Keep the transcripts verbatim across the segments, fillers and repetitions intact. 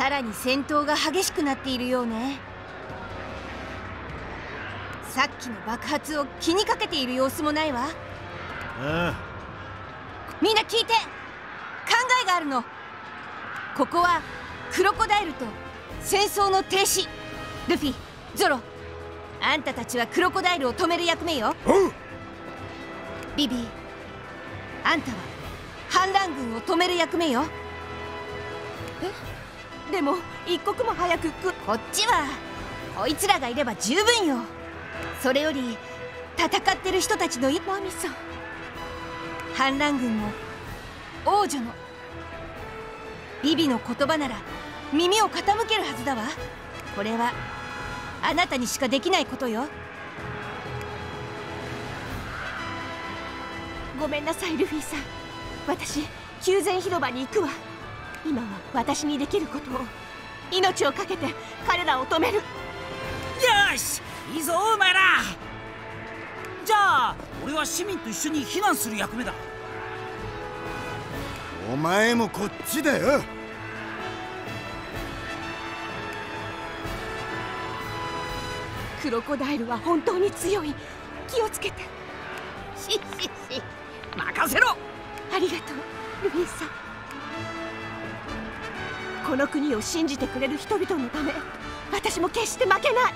さらに戦闘が激しくなっているようね。さっきの爆発を気にかけている様子もないわ。 ああ、 みんな聞いて。考えがあるの。ここはクロコダイルと戦争の停止。ルフィ、ゾロ、あんたたちはクロコダイルを止める役目よ。ビビー、あんたは反乱軍を止める役目よ。え、でも一刻も早くくこっちはこいつらがいれば十分よ。それより戦ってる人たちのマミさん、反乱軍も王女のビビの言葉なら耳を傾けるはずだわ。これはあなたにしかできないことよ。 ごめんなさいルフィさん、私宮前広場に行くわ。今は私にできることを、命を懸けて彼らを止める。よし、いいぞお前ら。じゃあ俺は市民と一緒に避難する役目だ。 お前もこっちだよ。 クロコダイルは本当に強い。気をつけて。 ししし、任せろ。 ありがとうルフィさん。この国を信じてくれる人々のため、私も決して負けない。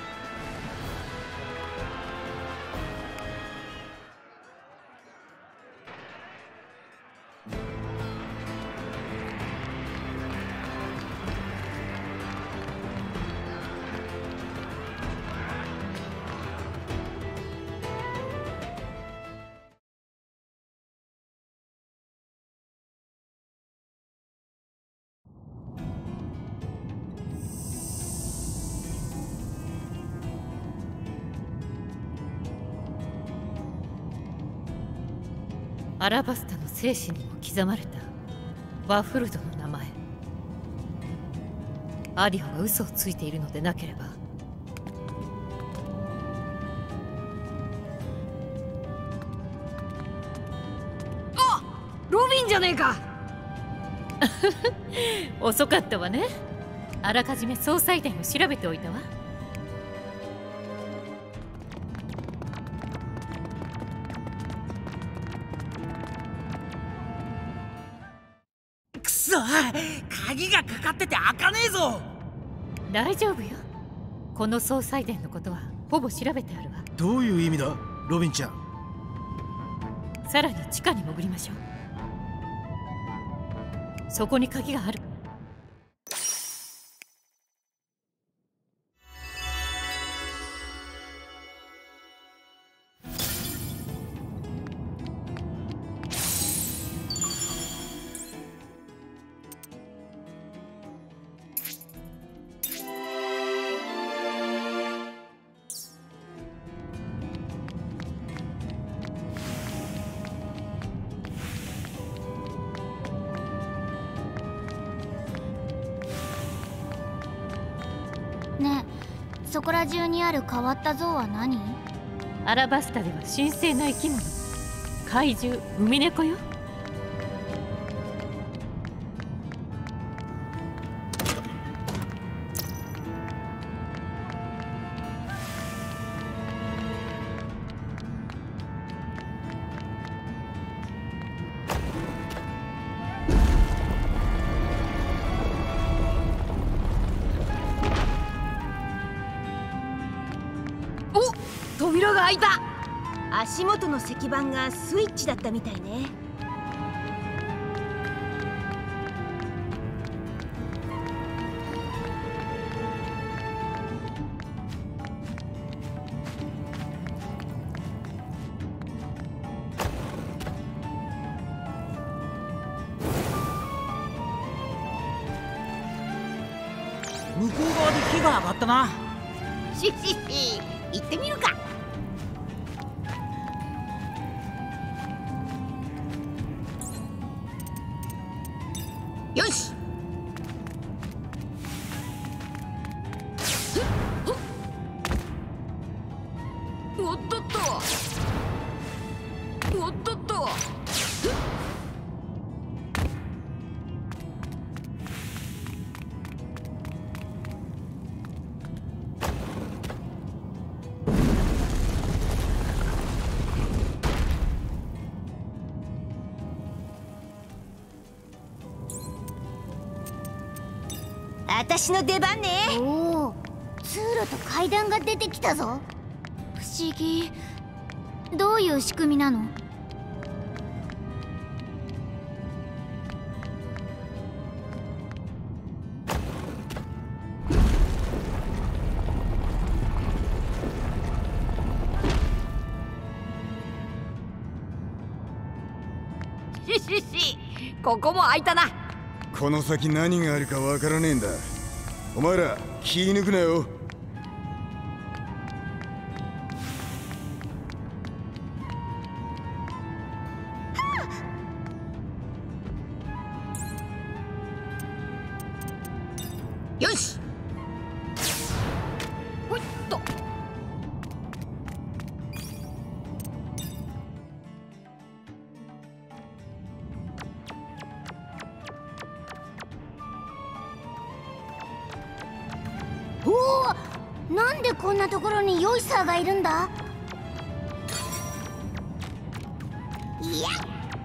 アラバスタの生死にも刻まれたワフルドの名前。アリオが嘘をついているのでなければ、 あ、ロビンじゃねえか。 遅かったわね。あらかじめ総裁伝を調べておいたわ。 くそ、鍵がかかってて開かねえぞ。 大丈夫よ。この総裁伝のことはほぼ調べてあるわ。 どういう意味だロビンちゃん。 さらに地下に潜りましょう。そこに鍵がある。 ねえ、そこら中にある変わった像は何？ アラバスタでは神聖な生き物、怪獣ウミネコよ。 扉が開いた。足元の石板がスイッチだったみたいね。 向こう側で火が上がったな。 ししし、行ってみるか。よし。 おっとっと、おっとっと。 私の出番ね。 おお、通路と階段が出てきたぞ。不思議。どういう仕組みなの？ ししし、ここも開いたな。 この先何があるかわからねえんだ。お前ら気抜くなよ。 よし。ほいっと。 おお、なんでこんなところにヨイサーがいるんだ？ いや。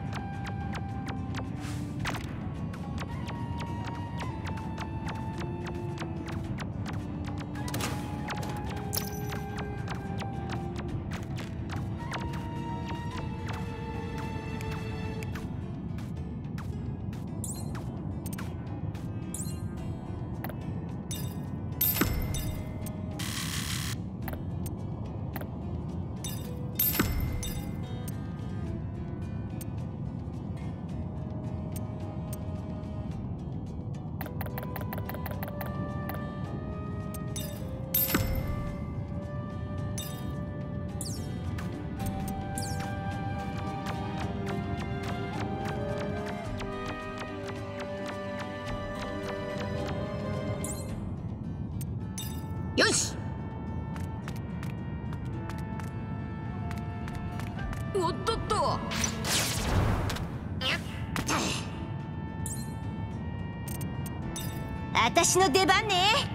よし。おっとっと。 私の出番ね。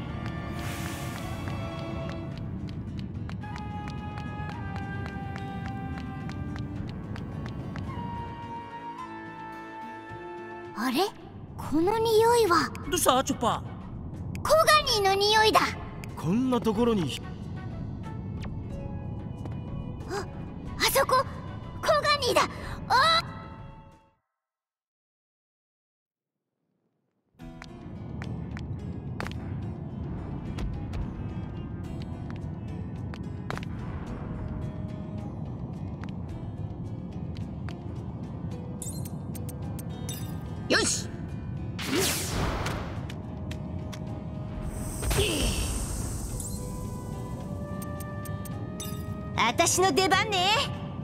あれ？この匂いはどうしたチョッパコガニーの匂いだ。 こんなところに。 あ、あそこコガニーだ。あーよし。 私の出番ね。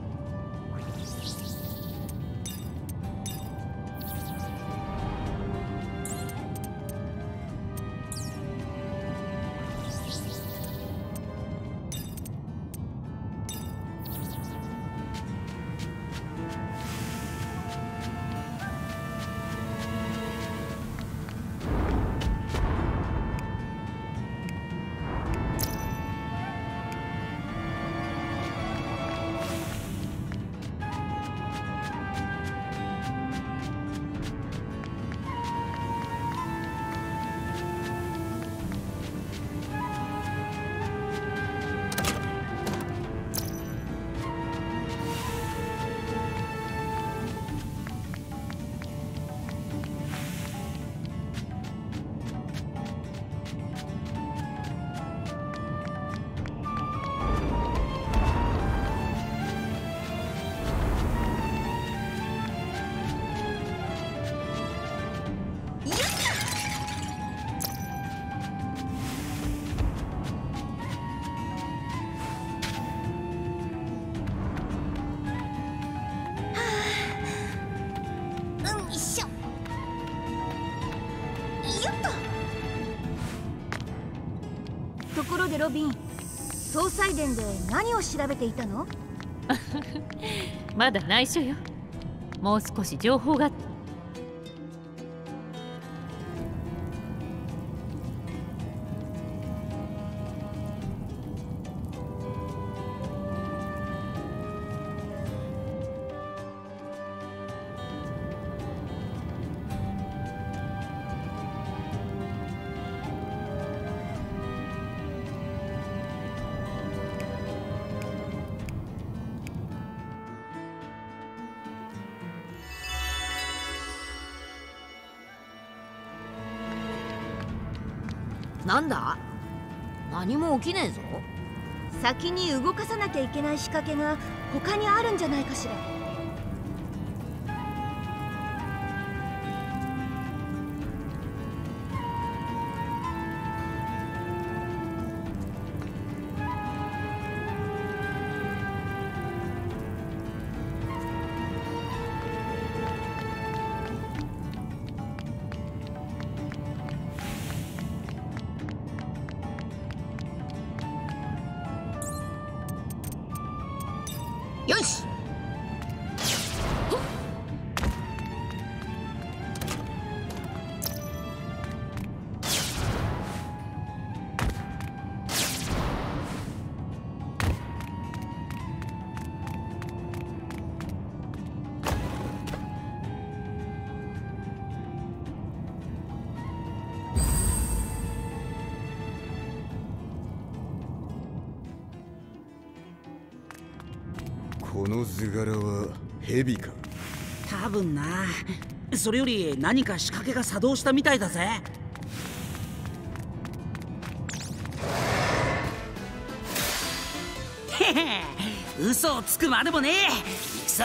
ところでロビン、総裁殿で何を調べていたの？ まだ内緒よ。もう少し情報が。 なんだ？何も起きねえぞ。 先に動かさなきゃいけない仕掛けが他にあるんじゃないかしら。 よし。 この図柄は蛇か？ 多分な。それより何か仕掛けが作動したみたいだぜ。へへ、嘘をつくまでもねえ。くそ！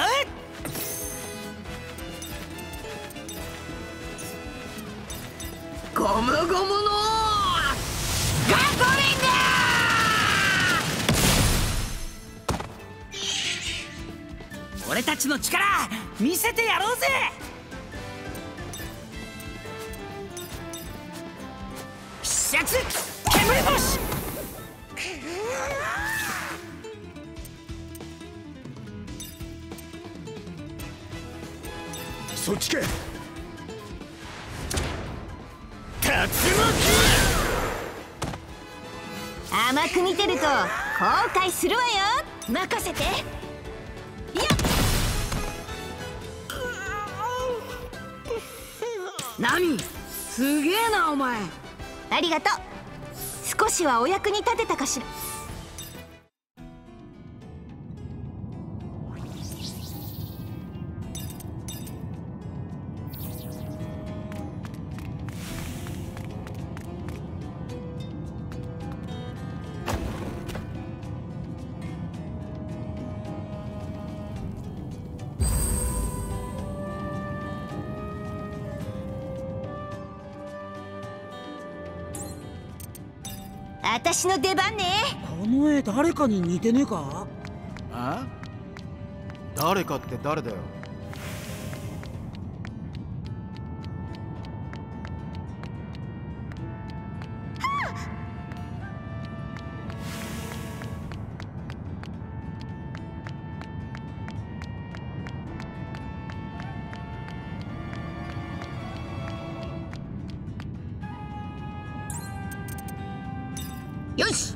ゴムゴムのガトリング！ 俺たちの力見せてやろうぜ。必殺煙星！ そっちか。 竜巻！甘く見てると後悔するわよ。任せて。いや何？すげえなお前。 ありがとう。少しはお役に立てたかしら。私の出番ね。 この絵誰かに似てねえか？ あ？誰かって誰だよ。 よし。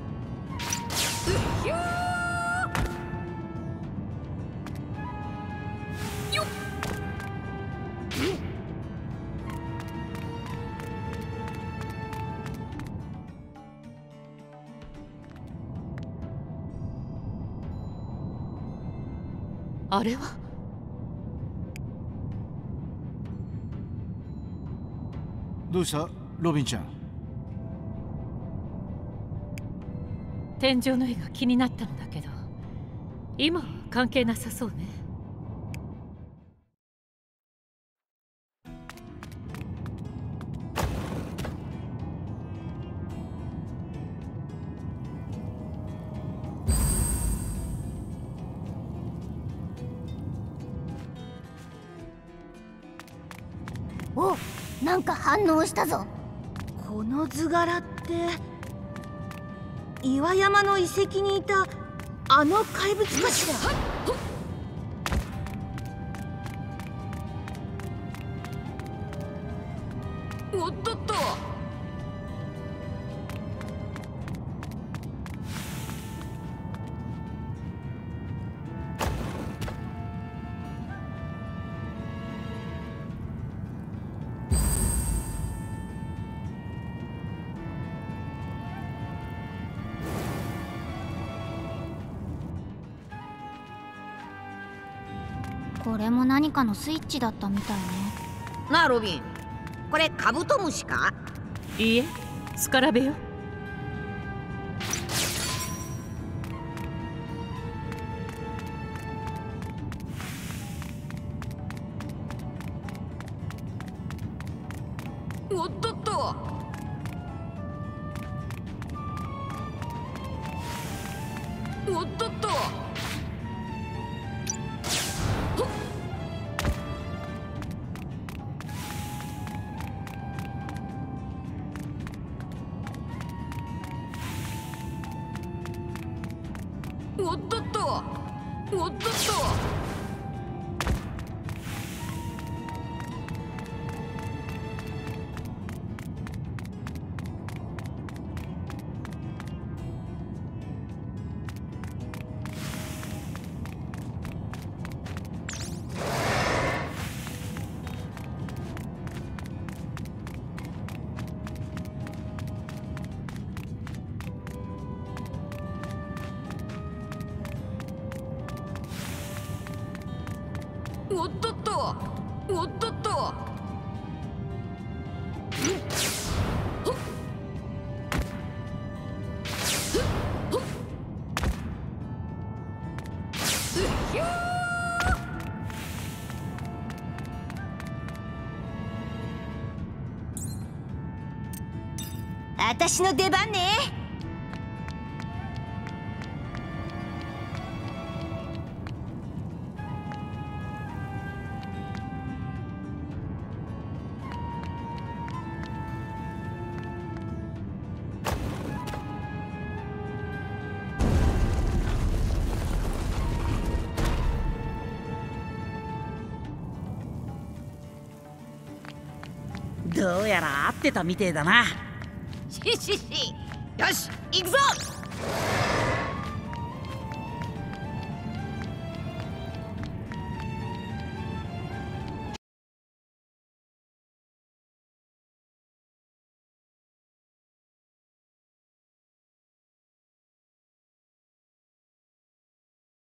あれはどうしたロビンちゃん？ 天井の絵が気になったのだけど、今は関係なさそうね。 お、なんか反応したぞ。 この図柄って岩山の遺跡にいたあの怪物かしら。 おっとっと。 これも何かのスイッチだったみたいね。 なあロビン、これカブトムシか？ いいえ、 スカラベよ。 おっとっと。おっとっと。おっとっと。おっとっと。おっとっと。おっとっと。 私の出番ね。 どうやら合ってたみてえだな。 ししし。 よし行くぞ。